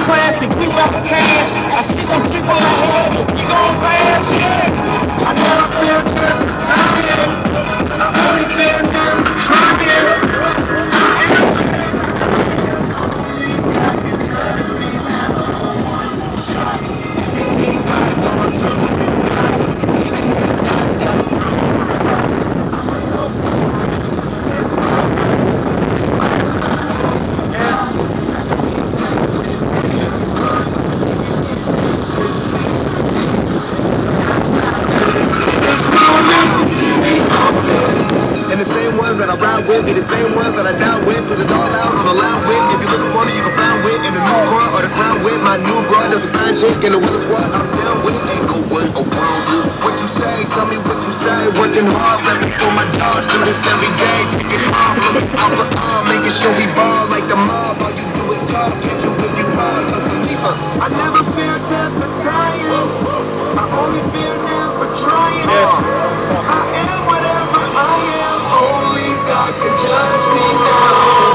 class, think we about to cash. I see some people ahead, but we gon' pass, yeah. I never feel good dying. I only feel good trying. Only God can judge me now. Anybody talk to me? And the same ones that I ride with be the same ones that I die with. Put it all out on a loud whip. If you're looking for me, you can find wit in the new car or the crown with. My new broad does a fine chick in the Wheeler Squad. I'm down with, ain't no way around it. What you say? Tell me what you say. Working hard, repping for my dogs. Do this every day. Taking off, looking out for all, making sure we ball like the mob. All you do is call, catch you if you fall. Young Khalifa. I never fear death but dying. I only fear death but trying. I am whatever I am. Only God can judge me now.